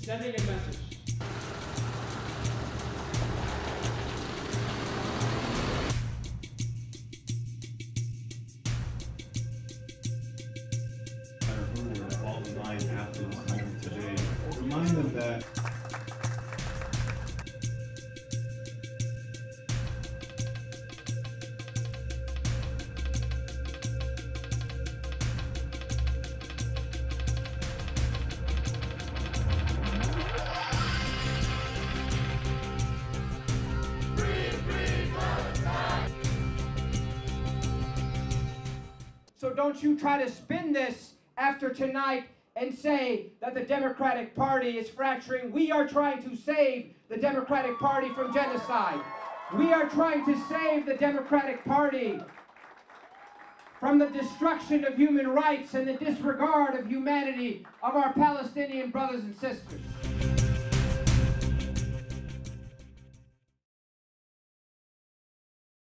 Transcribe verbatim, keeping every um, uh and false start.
sending a message. All the nine athletes home today. Remind them that So don't you try to spin this after tonight and say that the Democratic Party is fracturing. We are trying to save the Democratic Party from genocide. We are trying to save the Democratic Party from the destruction of human rights and the disregard of humanity of our Palestinian brothers and sisters.